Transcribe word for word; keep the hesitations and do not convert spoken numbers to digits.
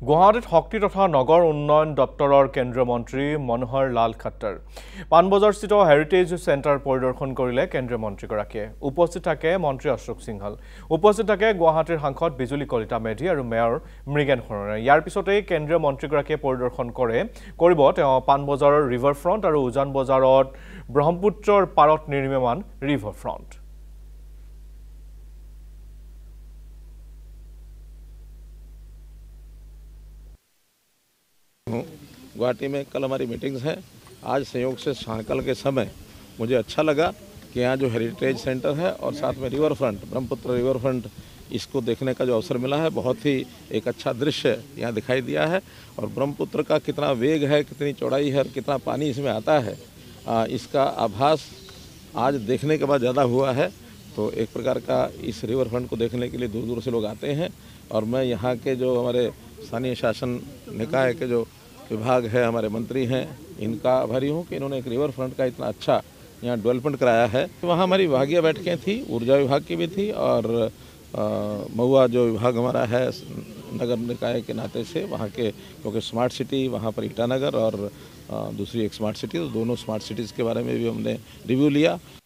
গুৱাহাটীত শক্তি তথা নগৰ উন্নয়ন দপ্তৰৰ কেন্দ্ৰীয় মন্ত্ৰী মনোহৰ লাল খাট্টাৰ পাণবজাৰস্থিত হেৰিটেজ চেণ্টাৰ পৰিদৰ্শন কৰিলে কেন্দ্ৰীয় মন্ত্ৰীগৰাকীয়ে। উপস্থিত থাকে মন্ত্ৰী অশোক সিংহল, উপস্থিত থাকে গুৱাহাটীৰ সাংসদ বিজুলী কলিতা মেধি আৰু মেয়ৰ মৃগেন শৰণে। ইয়াৰ পিছতেই কেন্দ্ৰীয় মন্ত্ৰীগৰাকীয়ে পৰিদৰ্শন কৰে কৰিব তেওঁ পাণবজাৰৰ ৰিভাৰ ফ্ৰণ্ট আৰু উজান বজাৰত ব্ৰহ্মপুত্ৰৰ পাৰত নিৰ্মাণ ৰিভাৰ ফ্ৰণ্ট। गुवाहाटी में कल हमारी मीटिंग्स हैं। आज संयोग से सायंकाल के समय मुझे अच्छा लगा कि यहाँ जो हेरिटेज सेंटर है और साथ में river front Brahmaputra river front इसको देखने का जो अवसर मिला है, बहुत ही एक अच्छा दृश्य यहाँ दिखाई दिया है। और ब्रह्मपुत्र का कितना वेग है, कितनी चौड़ाई है और कितना पानी इसमें आता है, आ, इसका आभास आज देखने के बाद ज़्यादा हुआ है। तो एक प्रकार का इस रिवर फ्रंट को देखने के लिए दूर दूर से लोग आते हैं। और मैं यहाँ के जो हमारे स्थानीय शासन निकाय के जो विभाग है, हमारे मंत्री हैं, इनका आभारी हूँ कि इन्होंने एक रिवर फ्रंट का इतना अच्छा यहाँ डेवलपमेंट कराया है। वहाँ हमारी विभागीय बैठकें थी, ऊर्जा विभाग की भी थी और महुआ जो विभाग हमारा है नगर निकाय के नाते से वहाँ के, क्योंकि स्मार्ट सिटी वहाँ पर ईटानगर और दूसरी एक स्मार्ट सिटी, तो दोनों स्मार्ट सिटीज़ के बारे में भी हमने रिव्यू लिया।